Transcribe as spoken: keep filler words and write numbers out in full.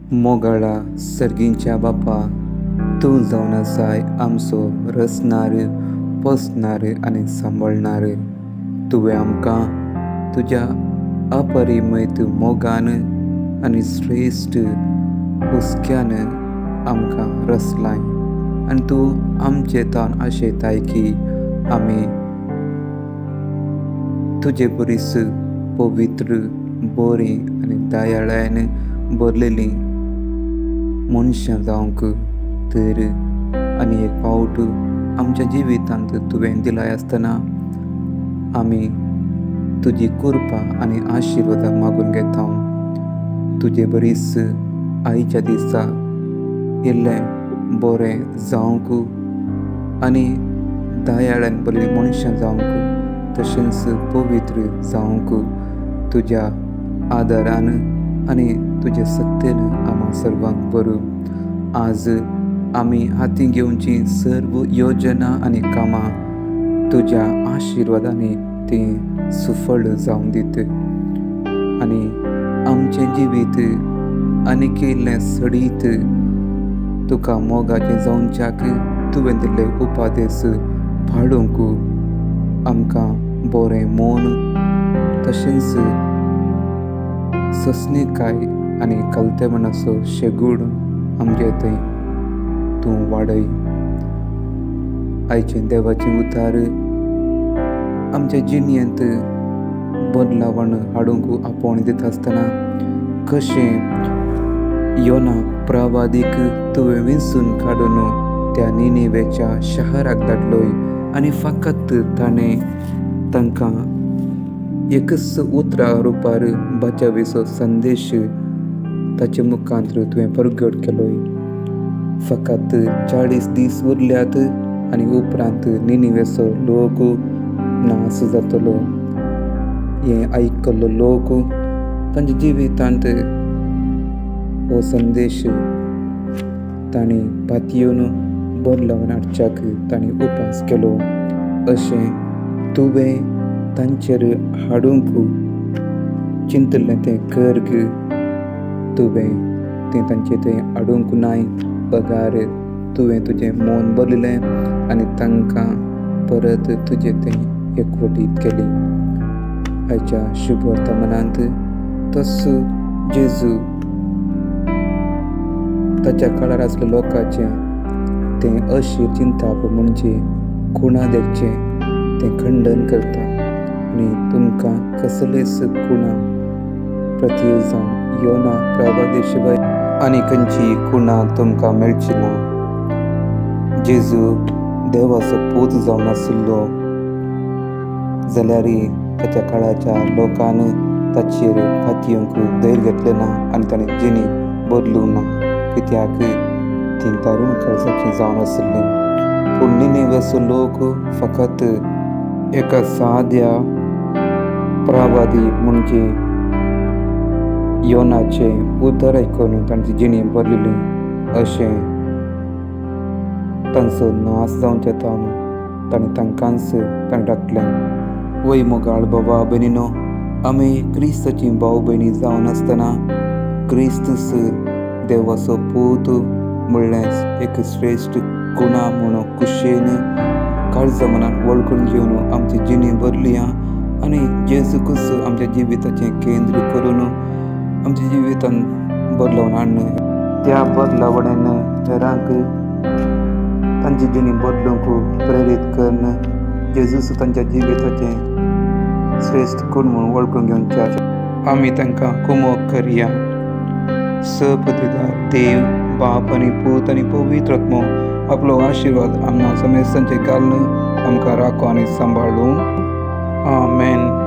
मोगाळा सर्गींच्या बापा, तूं जावन आसाय आमचो रचणार, पोसणार आनी सांबाळणार। तुवें आमकां तुज्या अपरिमैत मोगान आनी श्रेश्ठ हुस्क्यान आमकां रचलाय आनी तूं आमचे तावन आशयताय की आमी तुजे बरीस पवित्र, बरी आनी दयाळायन भरलेलीं मनशां जावंक तर आनी एक फावट आमच्या जिवितांत तुवें दिलाय आसतना आमी तुजी कृपा आनी आशिर्वाद मागून घेता। तुजे बरीस आयच्या दिसा इल्लें बरें जावंक आनी दयाळान भरलेलीं मनशां जावंक तशेंच पवित्र जावंक तुज्या आदारान आनी तुज्या सत्तेन आम्हा सर्वांक बरो। आज आमी हाती घेवची सर्व योजना आनी कामां तुज्या आशिर्वादांनी ती सुफळ जावन दित आनी आमचें जिवीत आनीक इल्लें सडीत तुका मोगाचें जावच्याक तुवें दिल्ले उपादेस पाळूंक आमकां बरें मन तशेंच सस्नीकाय आनी कलतेपणाचो शेगूण आमचे थंय तूं वाडय। आयचे देवाचें उतार आमच्या जिणेंत बदलावण हाडूंक आपोवण दिता आसतना कशें योना प्रवादीक तुवें विंचून काडून त्या निनेवेच्या शाराक धाडलोय आनी फकत ताणें तांकां एकच उतरा रुपार बचावेचो संदेश ताचे मुखांतर तुवें प्रगट केलोय। फकत चाळीस दीस उरल्यात आनी उपरांत निनेवेचो लोक नास जातलो। हें आयकल्लो लोक तांच्या जिवितांत हो संदेश तांणी पातयेवन बदलावन हाडच्याक तांणी उपास केलो। अशें तुवें तांचेर हाडूंक चिंतलें तें कर्ग तुवें तें तांचे थंय हाडूंक नाय, पगार तुवें तुजें मन बदललें आनी तांकां परत तुजे थंय एकवटीत केली। आयच्या शुभ वर्तमानांत तसो जेजू ताच्या काळार आसल्या लोकांचें तें अशीर चिंताप म्हणजे खुणा देगचें तें खंडन करता आनी तुमकां कसलेच खुणा प्रतीव जावन योना प्रवादी शिवाय आनी खंयची खुणा तुमकां मेळची ना। जेजू देवाचो पूत जावन आशिल्लो जाल्यारय ताच्या काळाच्या लोकान ताचेर फातयोवंक धैर्य घेतलें ना आनी ताणें जिणी बदलूंक ना, कित्याक ती दारूण काळजाची जावन आशिल्लीं। पूण निनेवेचो लोक फकत एका साद्या प्रवादी म्हणजे योनाचें उतर आयकून तांची जिणी बदलली। अशें तांचो नास जावचे तावन ताणें तांकांच ताणें डाकलें। वय मोगाळ बाबा भयणीनो, आमी क्रिस्ताची भाव भयणी जावन आसतना क्रिस्तूस देवाचो पूत म्हणल्यार एक श्रेश्ठ गुणा म्हणून कुशेन काळजा मनान वळखून घेवन आमची जिणी बदली आनी जेजूकूच आमच्या जिविताचें केंद्र करून आमच्या जिवितान बदलावन हाडन त्या बदलावणेन हेरांक तांची जिणी बदलूंक प्रेरीत करन जेजूस तांच्या जिविताचें श्रेश्ठ गुण म्हणून वळखून घेवच्या आमी तांकां कुमोग करया। सपदिदार देव, बाप आनी पूत आनी पवित्र आत्मो आपलो आशिर्वाद आमकां समेस्तांचेर घालून आमकां राखो आनी सांबाळूं। आमेन।